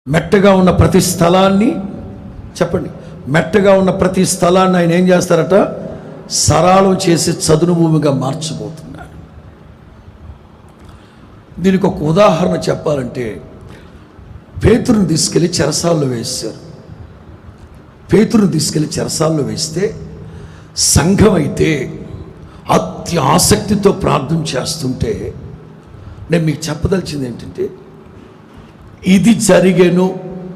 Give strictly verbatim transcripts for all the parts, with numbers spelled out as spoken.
మెట్టగా ఉన్న ప్రతి స్థలాన్ని చెప్పండి మెట్టగా ఉన్న ప్రతి స్థలాన్ని ఆయన ఏం చేస్తారట సరాలం చేసి చదును భూమిగా మార్చబోతున్నాడు. దీనికి ఒక ఉదాహరణ చెప్పాలంటే పేతురుని తీసుకెళ్ళి చెరసాల్లో వేశారు. పేతురుని తీసుకెళ్ళి చెరసాల్లో వేస్తే సంఘం అయితే అతి ఆసక్తితో ప్రార్థన చేస్తుంటే నేను మీకు చెప్పదలిచింది ఏంటంటే ఇది జరిగేను.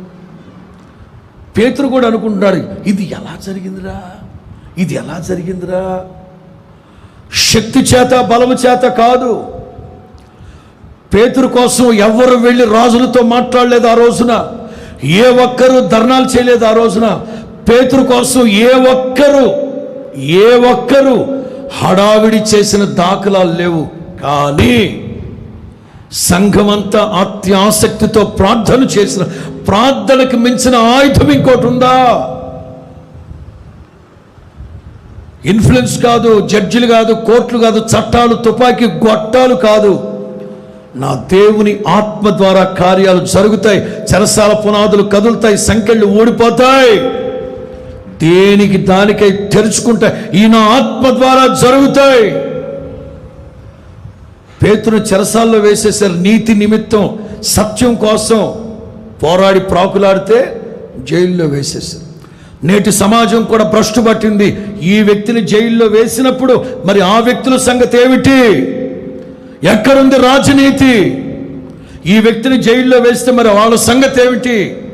పేతురు కూడా అనుకుంటున్నాడు ఇది ఎలా జరిగిందిరా ఇది ఎలా జరిగిందిరా శక్తి చేత బలము చేత కాదు. పేతురు కోసం ఎవరు వెళ్ళి రాజులతో మాట్లాడలేదు ఆ రోజున, ఏ ఒక్కరు ధర్నాలు చేయలేదు ఆ రోజున. పేతురు కోసం ఏ ఒక్కరు ఏ ఒక్కరు హడావిడి చేసిన దాఖలాలు లేవు. కానీ సంఘమంతా అత్యాసక్తితో ప్రార్థన చేసిన ప్రార్థనకు మించిన ఆయుధం ఇంకోటి ఉందా? ఇన్ఫ్లుయెన్స్ కాదు, జడ్జిలు కాదు, కోర్టులు కాదు, చట్టాలు, తుపాకీ గొట్టాలు కాదు. నా దేవుని ఆత్మ ద్వారా కార్యాలు జరుగుతాయి. చెరసాల పునాదులు కదులుతాయి, సంకెళ్ళు ఊడిపోతాయి. దేనికి దానికై తెరుచుకుంటాయి. ఈ నా ఆత్మ ద్వారా జరుగుతాయి. పేతురు చెరసాల్లో వేసేసారు. నీతి నిమిత్తం సత్యం కోసం పోరాడి ప్రాకులాడితే జైల్లో వేసేసారు. నేటి సమాజం కూడా భ్రష్టు పట్టింది. ఈ వ్యక్తిని జైల్లో వేసినప్పుడు మరి ఆ వ్యక్తుల సంగతి ఏమిటి? ఎక్కడుంది రాజనీతి? ఈ వ్యక్తిని జైల్లో వేస్తే మరి వాళ్ళ సంగతి ఏమిటి?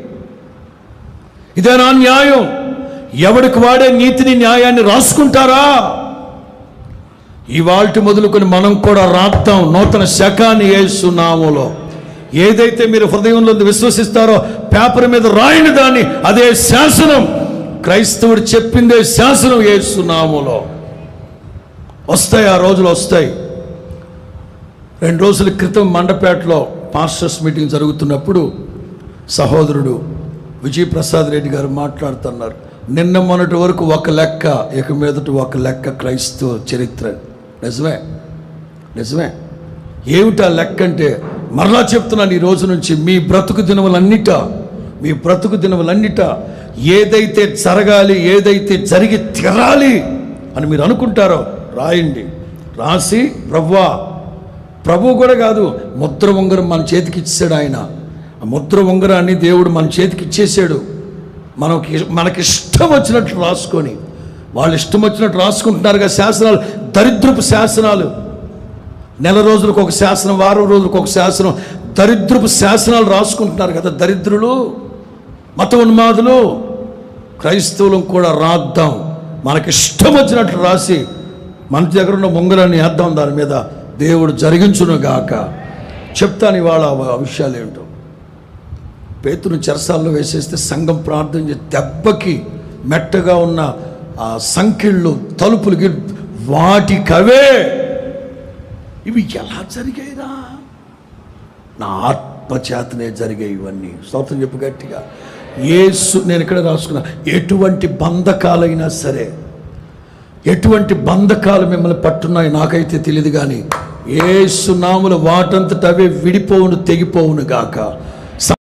ఇదేనా న్యాయం? ఎవడికి వాడే నీతిని న్యాయాన్ని రాసుకుంటారా? ఇవాల్టి మొదలుకొని మనం కూడా రాద్దాం నూతన శకాన్ని యేసు నామములో. ఏదైతే మీరు హృదయంలో విశ్వసిస్తారో పేపర్ మీద రాయని దాన్ని అదే శాసనం. క్రైస్తవుడు చెప్పిందే శాసనం యేసు నామములో. వస్తాయి, ఆ రోజులు వస్తాయి. రెండు రోజుల క్రితం మండపేటలో పాస్టర్స్ మీటింగ్ జరుగుతున్నప్పుడు సహోదరుడు విజయప్రసాద్ రెడ్డి గారు మాట్లాడుతున్నారు. నిన్న మొన్నటి వరకు ఒక లెక్క, ఇక మీదటి ఒక లెక్క క్రైస్తవ చరిత్ర. నిజమే నిజమే ఏమిటా లెక్క అంటే మరలా చెప్తున్నాను, ఈ రోజు నుంచి మీ బ్రతుకు దినములన్నిట మీ బ్రతుకు దినములన్నిట ఏదైతే జరగాలి, ఏదైతే జరిగి తీరాలి అని మీరు అనుకుంటారో రాయండి. రాసి ప్రభువా, ప్రభు కూడా కాదు, ముద్ర ఉంగరం మన చేతికి ఇచ్చాడు ఆయన. ఆ ముద్ర ఉంగరాన్ని దేవుడు మన చేతికి ఇచ్చేసాడు. మనకి మనకి ఇష్టం వచ్చినట్లు రాసుకొని, వాళ్ళు ఇష్టం వచ్చినట్టు రాసుకుంటున్నారుగా శాసనాలు, దరిద్రపు శాసనాలు. నెల రోజులకు ఒక శాసనం, వారం రోజులకు ఒక శాసనం, దరిద్రపు శాసనాలు రాసుకుంటున్నారు కదా దరిద్రులు, మత ఉన్మాదులు. క్రైస్తవులం కూడా రాద్దాం, మనకి ఇష్టం వచ్చినట్లు రాసి మన దగ్గర ఉన్న ఉంగరాన్ని వేద్దాం దాని మీద. దేవుడు జరిగించును గాక. చెప్తాను ఇవాళ ఆ విషయాలు ఏంటో. పేతురు చెరసాల్లో వేసేస్తే సంఘం ప్రార్థన చేసి దెబ్బకి మెట్టగా ఉన్న ఆ సంఖ్యలు, తలుపులకి వాటికవే ఇవి ఎలా జరిగాయిరా? నా ఆత్మచేతనే జరిగాయి ఇవన్నీ. స్తోత్రం చెప్పు గట్టిగా. యేసు, నేను ఇక్కడ రాసుకున్నా, ఎటువంటి బంధకాలైనా సరే, ఎటువంటి బంధకాలు మిమ్మల్ని పట్టున్నాయి నాకైతే తెలియదు, కానీ యేసు నామములో వాటంతట అవే విడిపోవును, తెగిపోవును గాక.